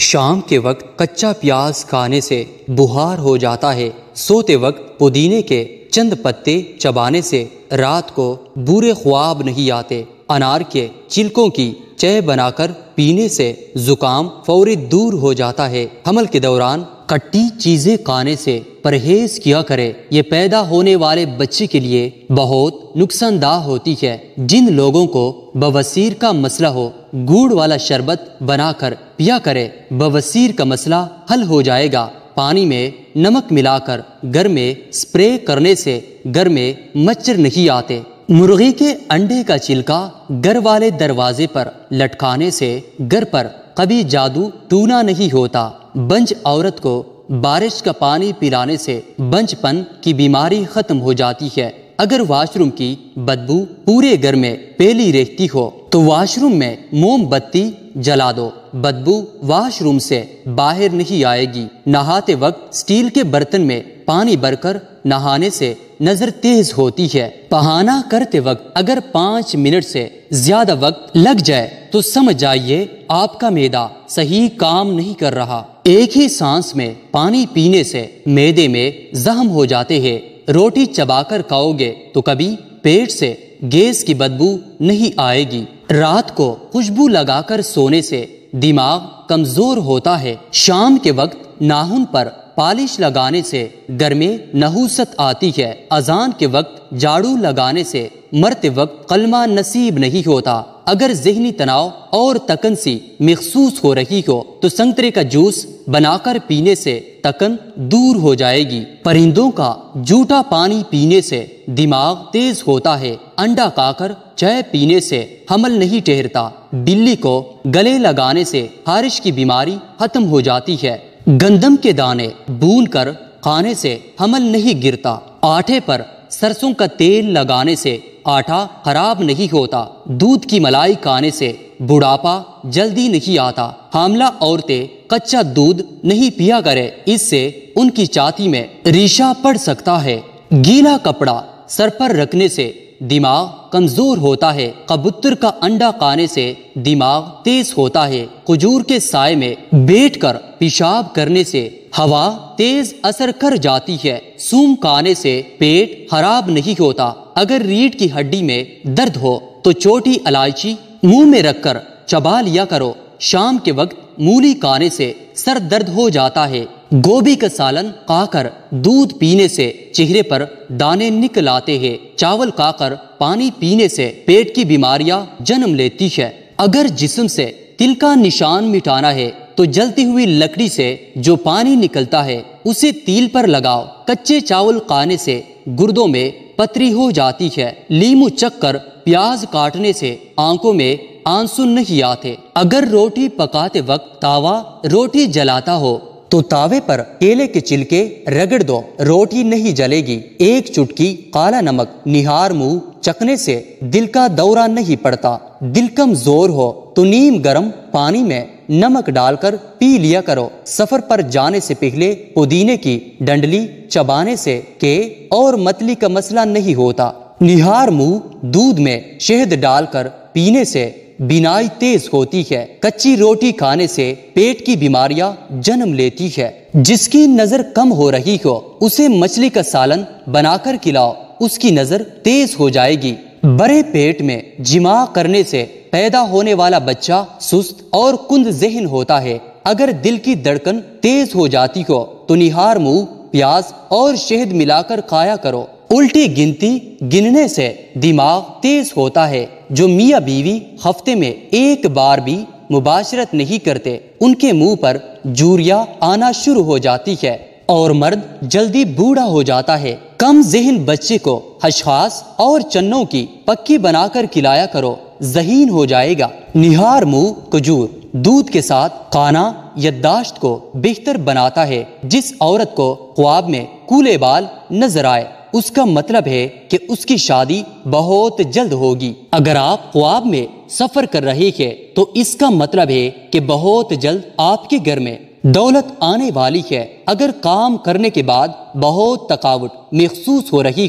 شام کے وقت کچا پیاز کھانے سے بخار ہو جاتا ہے، سوتے وقت پودینے کے چند پتے چبانے سے رات کو برے خواب نہیں آتے، انار کے چھلکوں کی چائے بنا کر پینے سے زکام فوری دور ہو جاتا ہے، حمل کے دوران کھٹی چیزیں کھانے سے پرہیز کیا کرے، یہ پیدا ہونے والے بچے کے لیے بہت نقصان دہ ہوتی ہے۔ جن لوگوں کو بواسیر کا مسئلہ ہو گڑ والا شربت بنا کر پیا کرے، بواسیر کا مسئلہ حل ہو جائے گا۔ پانی میں نمک ملا کر گھر میں سپرے کرنے سے گھر میں مچھر نہیں آتے۔ مرغی کے انڈے کا چھلکا گھر والے دروازے پر لٹکانے سے گھر پر کبھی جادو ٹونا نہیں ہوتا۔ بنج عورت کو بارش کا پانی پلانے سے بنج پن کی بیماری ختم ہو جاتی ہے۔ اگر واش روم کی بدبو پورے گھر میں پھیلی رہتی ہو تو واش روم میں موم بتی جلا دو، بدبو واش روم سے باہر نہیں آئے گی۔ نہاتے وقت سٹیل کے برتن میں پانی بھر کر نہانے سے نظر تیز ہوتی ہے۔ پہانا کرتے وقت اگر 5 منٹ سے زیادہ وقت لگ جائے تو سمجھ جائیے آپ کا معدہ صحیح کام نہیں کر رہا۔ ایک ہی سانس میں پانی پینے سے معدے میں زخم ہو جاتے ہیں۔ روٹی چبا کر کھاؤ گے تو کبھی پیٹ سے گیس کی بدبو نہیں آئے گی۔ رات کو خوشبو لگا کر سونے سے دماغ کمزور ہوتا ہے۔ شام کے وقت ناخن پر پالش لگانے سے گھر میں نحوست آتی ہے۔ اذان کے وقت جھاڑو لگانے سے مرتے وقت کلمہ نصیب نہیں ہوتا۔ اگر ذہنی تناؤ اور تکن سی محسوس ہو رہی ہو تو سنترے کا جوس بنا کر پینے سے تکن دور ہو جائے گی۔ پرندوں کا جھوٹا پانی پینے سے دماغ تیز ہوتا ہے۔ انڈا کھا کر چائے پینے سے حمل نہیں ٹھہرتا۔ بلی کو گلے لگانے سے خارش کی بیماری ختم ہو جاتی ہے۔ گندم کے دانے بھون کر کھانے سے حمل نہیں گرتا۔ آٹے پر سرسوں کا تیل لگانے سے آٹا خراب نہیں ہوتا۔ دودھ کی ملائی کھانے سے بڑھاپا جلدی نہیں آتا۔ حاملہ عورتیں کچا دودھ نہیں پیا کرے، اس سے ان کی چھاتی میں ریشہ پڑ سکتا ہے۔ گیلا کپڑا سر پر رکھنے سے دماغ کمزور ہوتا ہے۔ کبوتر کا انڈا کھانے سے دماغ تیز ہوتا ہے۔ کھجور کے سائے میں بیٹھ کر پیشاب کرنے سے ہوا تیز اثر کر جاتی ہے۔ سوم کھانے سے پیٹ خراب نہیں ہوتا۔ اگر ریڑھ کی ہڈی میں درد ہو تو چھوٹی الائچی منہ میں رکھ کر چبا لیا کرو۔ شام کے وقت مولی کھانے سے سر درد ہو جاتا ہے۔ گوبھی کا سالن کھا کر دودھ پینے سے چہرے پر دانے نکل آتے ہیں۔ چاول کھا کر پانی پینے سے پیٹ کی بیماریاں جنم لیتی ہے۔ اگر جسم سے تل کا نشان مٹانا ہے تو جلتی ہوئی لکڑی سے جو پانی نکلتا ہے اسے تیل پر لگاؤ۔ کچے چاول کھانے سے گردوں میں پتری ہو جاتی ہے۔ لیمو چکھ کر پیاز کاٹنے سے آنکھوں میں آنسو نہیں آتے۔ اگر روٹی پکاتے وقت توا روٹی جلاتا ہو تو تاوے پر کیلے کے چھلکے رگڑ دو، روٹی نہیں جلے گی۔ ایک چٹکی کالا نمک نہار منہ چکھنے سے دل کا دورہ نہیں پڑتا۔ دل کمزور ہو تو نیم گرم پانی میں نمک ڈال کر پی لیا کرو۔ سفر پر جانے سے پہلے پودینے کی ڈنڈلی چبانے سے کے اور متلی کا مسئلہ نہیں ہوتا۔ نہار منہ دودھ میں شہد ڈال کر پینے سے بینائی تیز ہوتی ہے۔ کچی روٹی کھانے سے پیٹ کی بیماریاں جنم لیتی ہے۔ جس کی نظر کم ہو رہی ہو اسے مچھلی کا سالن بنا کر کھلاؤ، اس کی نظر تیز ہو جائے گی۔ بڑے پیٹ میں جماع کرنے سے پیدا ہونے والا بچہ سست اور کند ذہن ہوتا ہے۔ اگر دل کی دھڑکن تیز ہو جاتی ہو تو نہار منہ پیاز اور شہد ملا کر کھایا کرو۔ الٹی گنتی گننے سے دماغ تیز ہوتا ہے۔ جو میاں بیوی ہفتے میں ایک بار بھی مباشرت نہیں کرتے ان کے منہ پر جھریاں آنا شروع ہو جاتی ہے اور مرد جلدی بوڑھا ہو جاتا ہے۔ کم ذہن بچے کو خسخاس اور چنوں کی پکی بنا کر کھلایا کرو، ذہین ہو جائے گا۔ نہار منہ کھجور دودھ کے ساتھ کھانا یادداشت کو بہتر بناتا ہے۔ جس عورت کو خواب میں کولے بال نظر آئے اس کا مطلب ہے کہ اس کی شادی بہت جلد ہوگی۔ اگر آپ خواب میں سفر کر رہے ہیں تو اس کا مطلب ہے کہ بہت جلد آپ کے گھر میں دولت آنے والی ہے۔ اگر کام کرنے کے بعد بہت تھکاوٹ محسوس ہو رہی ہو تو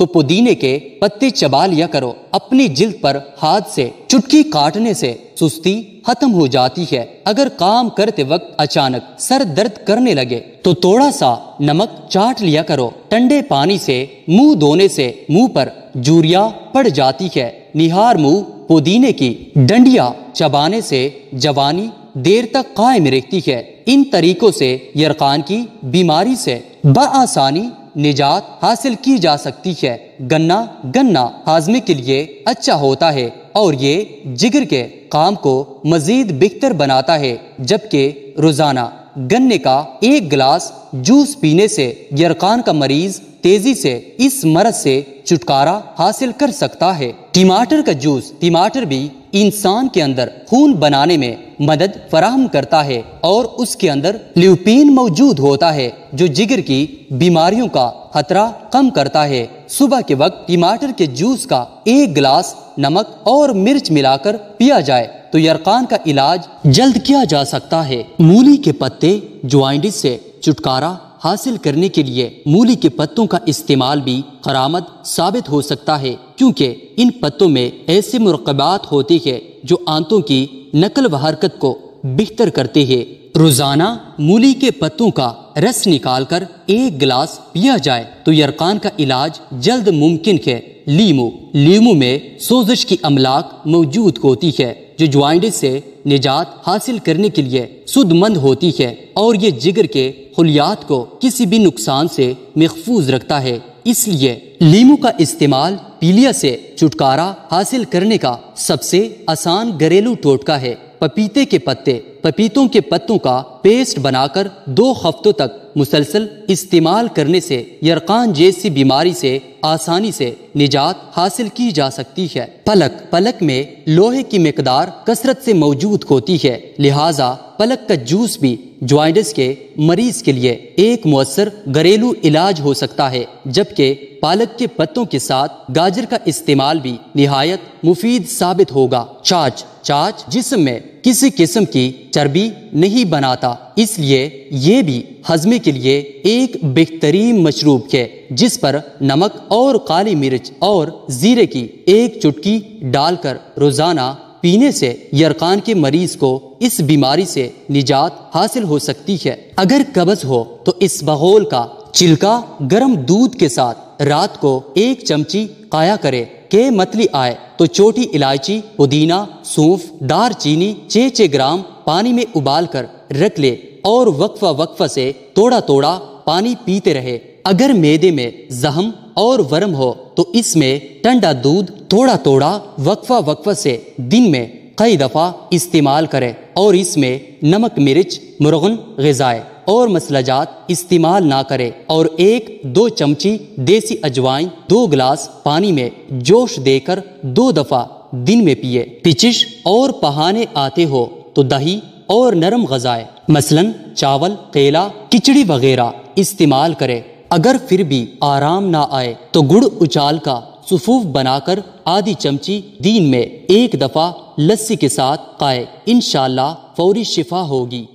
تو پودینے کے پتے چبا لیا کرو۔ اپنی جلد پر ہاتھ سے چٹکی کاٹنے سے سستی ختم ہو جاتی ہے۔ اگر کام کرتے وقت اچانک سر درد کرنے لگے تو تھوڑا سا نمک چاٹ لیا کرو۔ ٹھنڈے پانی سے منہ دھونے سے منہ پر جھریاں پڑ جاتی ہے۔ نہار منہ پودینے کی ڈنڈیاں چبانے سے جوانی دیر تک قائم رہتی ہے۔ ان طریقوں سے یرقان کی بیماری سے بآسانی نجات حاصل کی جا سکتی ہے۔ گنا ہاضمے کے لیے اچھا ہوتا ہے اور یہ جگر کے کام کو مزید بہتر بناتا ہے، جبکہ روزانہ گنے کا 1 گلاس جوس پینے سے یرقان کا مریض تیزی سے اس مرض سے چھٹکارا حاصل کر سکتا ہے۔ ٹماٹر کا جوس، ٹماٹر بھی انسان کے اندر خون بنانے میں مدد فراہم کرتا ہے اور اس کے اندر لیوپین موجود ہوتا ہے جو جگر کی بیماریوں کا خطرہ کم کرتا ہے۔ صبح کے وقت ٹماٹر کے جوس کا 1 گلاس نمک اور مرچ ملا کر پیا جائے تو یرقان کا علاج جلد کیا جا سکتا ہے۔ مولی کے پتے جوائنٹس سے چھٹکارا حاصل کرنے کے لیے مولی کے پتوں کا استعمال بھی کارآمد ثابت ہو سکتا ہے، کیونکہ ان پتوں میں ایسے مرکبات ہوتے ہیں جو آنتوں کی نقل و حرکت کو بہتر کرتے ہیں۔ روزانہ مولی کے پتوں کا رس نکال کر 1 گلاس پیا جائے تو یرقان کا علاج جلد ممکن ہے۔ لیمو میں سوزش کی املاک موجود ہوتی ہے جو جوائنٹس سے نجات حاصل کرنے کے لیے سود مند ہوتی ہے اور یہ جگر کے خلیات کو کسی بھی نقصان سے محفوظ رکھتا ہے۔ اس لیے لیمو کا استعمال پیلیا سے چھٹکارا حاصل کرنے کا سب سے آسان گھریلو ٹوٹکا ہے۔ پپیتوں کے پتوں کا پیسٹ بنا کر 2 ہفتوں تک مسلسل استعمال کرنے سے یرقان جیسی بیماری سے آسانی سے نجات حاصل کی جا سکتی ہے۔ پلک میں لوہے کی مقدار کثرت سے موجود ہوتی ہے، لہٰذا پلک کا جوس بھی جوائنٹس کے مریض کے لیے ایک مؤثر گھریلو علاج ہو سکتا ہے، جبکہ پالک کے پتوں کے ساتھ گاجر کا استعمال بھی نہایت مفید ثابت ہوگا۔ چھاچھ جسم میں کسی قسم کی چربی نہیں بناتا، اس لیے یہ بھی ہضمے کے لیے ایک بہترین مشروب ہے، جس پر نمک اور کالی مرچ اور زیرے کی 1 چٹکی ڈال کر روزانہ پینے سے یرقان کے مریض کو اس بیماری سے نجات حاصل ہو سکتی ہے۔ اگر قبض ہو تو اس بغول کا چھلکا گرم دودھ کے ساتھ رات کو 1 چمچی کھایا کرے کہ متلی آئے تو چھوٹی الائچی، پودینہ، سونف، دار چینی 6 گرام پانی میں ابال کر رکھ لے اور وقفہ سے تھوڑا پانی پیتے رہے۔ اگر معدے میں زخم اور ورم ہو تو اس میں ٹھنڈا دودھ تھوڑا وقفہ سے دن میں کئی دفعہ استعمال کرے اور اس میں نمک، مرچ، مرغن غذائیں اور مسلجات استعمال نہ کرے، اور 1-2 چمچی دیسی اجوائن 2 گلاس پانی میں جوش دے کر 2 دفعہ دن میں پیے۔ پچش اور پہانے آتے ہو تو دہی اور نرم غذائیں مثلاً چاول، کیلا، کھچڑی وغیرہ استعمال کرے۔ اگر پھر بھی آرام نہ آئے تو گڑ اچال کا صفوف بنا کر آدھی چمچی دن میں 1 دفعہ لسی کے ساتھ کھائے، انشاءاللہ فوری شفا ہوگی۔